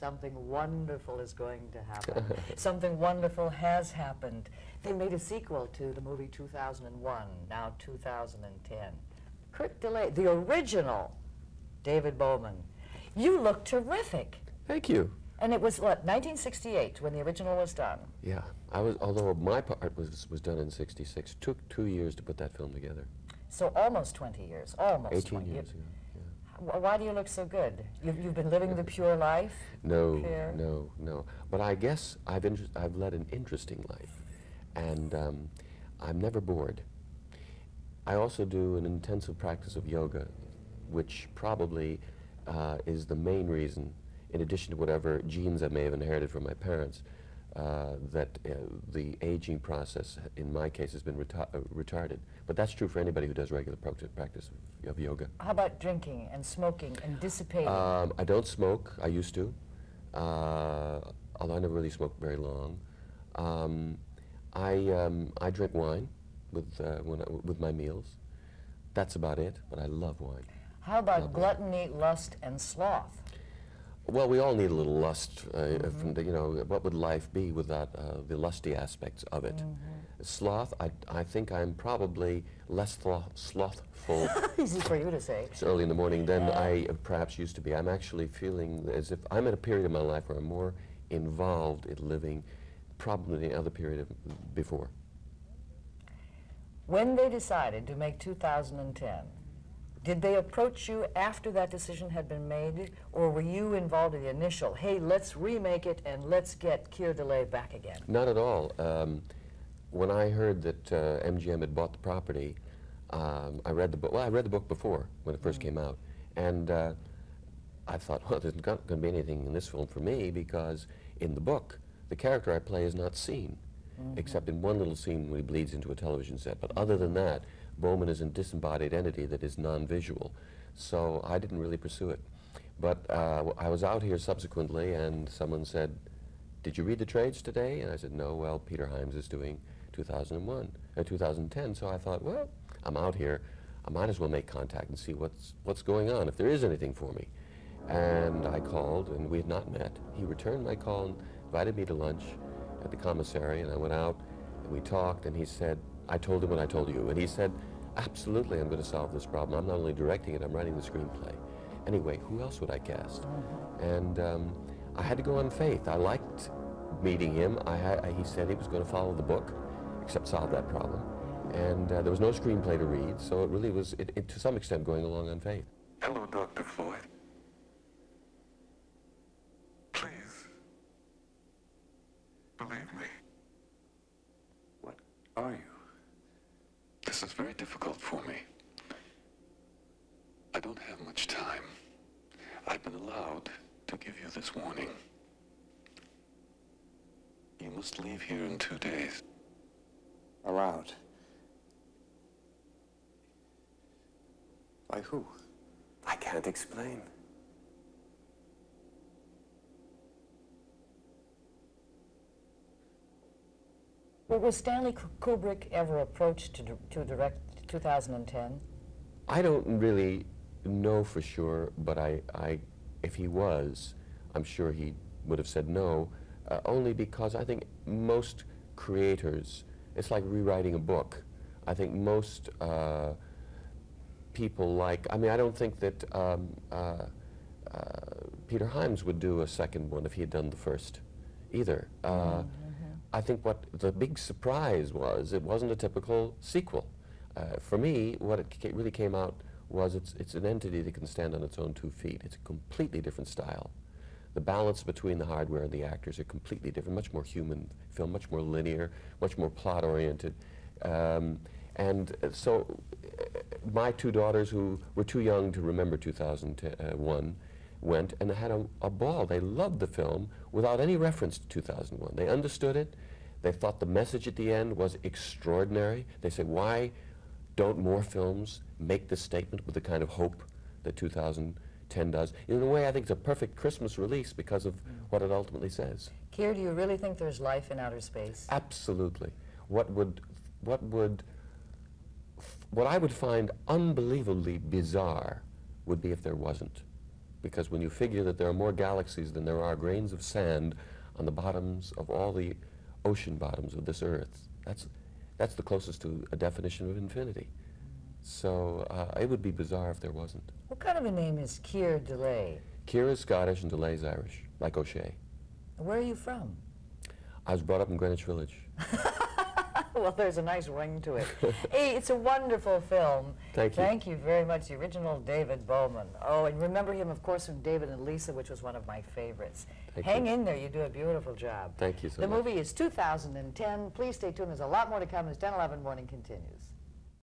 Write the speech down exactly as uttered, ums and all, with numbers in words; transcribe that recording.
something wonderful is going to happen. Something wonderful has happened. They made a sequel to the movie two thousand one, now two thousand ten. Keir Dullea, the original David Bowman. You look terrific. Thank you. And it was, what, nineteen sixty-eight when the original was done? Yeah, I was, although my part was, was done in sixty-six, took two years to put that film together. So almost twenty years, almost eighteen twenty years years. ago. Why do you look so good? You've, you've been living the pure life? No, Keir? no, no. But I guess I've, inter I've led an interesting life, and um, I'm never bored. I also do an intensive practice of yoga, which probably uh, is the main reason, in addition to whatever genes I may have inherited from my parents, uh, that uh, the aging process, in my case, has been reta uh, retarded. But that's true for anybody who does regular practice of, of yoga. How about drinking and smoking and dissipating? Um, I don't smoke. I used to, uh, although I never really smoked very long. Um, I, um, I drink wine with, uh, when I, with my meals. That's about it, but I love wine. How about love gluttony, wine. lust, and sloth? Well, we all need a little lust. Uh, mm-hmm. from the, you know, what would life be without uh, the lusty aspects of it? Mm-hmm. Sloth, I, I think I'm probably less slothful. Easy for you to say. It's early in the morning than uh, I uh, perhaps used to be. I'm actually feeling as if I'm at a period of my life where I'm more involved in living probably than any other period of before. When they decided to make two thousand ten, did they approach you after that decision had been made, or were you involved in the initial, hey, let's remake it and let's get Keir Dullea back again? Not at all. Um, when I heard that uh, M G M had bought the property, um, I read the book. Well, I read the book before when it first mm. came out, and uh, I thought, well, there's not going to be anything in this film for me because in the book, the character I play is not seen, mm-hmm. except in one little scene when he bleeds into a television set. But other than that, Bowman is a disembodied entity that is non-visual, so I didn't really pursue it. But uh, I was out here subsequently, and someone said, did you read the trades today? And I said, no, well, Peter Hyams is doing two thousand one, uh, two thousand ten, so I thought, well, I'm out here, I might as well make contact and see what's, what's going on, if there is anything for me. And I called, and we had not met. He returned my call and invited me to lunch at the commissary, and I went out, and we talked, and he said, I told him what I told you, and he said, absolutely, I'm going to solve this problem. I'm not only directing it, I'm writing the screenplay. Anyway, who else would I cast? And um, I had to go on faith. I liked meeting him. I had, I, he said he was going to follow the book, except solve that problem. And uh, there was no screenplay to read, so it really was, it, it, to some extent, going along on faith. Hello, Doctor Floyd. Please, believe me. What are you? This is very difficult for me. I don't have much time. I've been allowed to give you this warning. You must leave here in two days. Allowed? By who? I can't explain. Well, was Stanley Kubrick ever approached to, to direct two thousand ten? I don't really know for sure, but I, I, if he was, I'm sure he would have said no, uh, only because I think most creators, it's like rewriting a book. I think most uh, people like, I mean, I don't think that um, uh, uh, Peter Hyams would do a second one if he had done the first either. Uh, mm-hmm. I think what the big surprise was, it wasn't a typical sequel. Uh, for me, what it ca really came out was it's, it's an entity that can stand on its own two feet. It's a completely different style. The balance between the hardware and the actors are completely different, much more human film, much more linear, much more plot-oriented. Um, and uh, so uh, my two daughters, who were too young to remember two thousand one, went and had a, a ball. They loved the film without any reference to two thousand one. They understood it. They thought the message at the end was extraordinary. They said, why don't more films make this statement with the kind of hope that two thousand ten does? In a way, I think it's a perfect Christmas release because of mm. what it ultimately says. Keir, do you really think there's life in outer space? Absolutely. What would, what would, what I would find unbelievably bizarre would be if there wasn't. because when you figure that there are more galaxies than there are grains of sand on the bottoms of all the ocean bottoms of this Earth, that's, that's the closest to a definition of infinity. So uh, it would be bizarre if there wasn't. What kind of a name is Keir Dullea? Keir is Scottish and Dullea is Irish, like O'Shea. Where are you from? I was brought up in Greenwich Village. Well, there's a nice ring to it. Hey, it's a wonderful film. Thank you. Thank you very much. The original David Bowman. Oh, and remember him, of course, from David and Lisa, which was one of my favorites. Thank Hang you. in there. You do a beautiful job. Thank you so the much. movie is two thousand ten. Please stay tuned. There's a lot more to come as ten eleven Morning continues.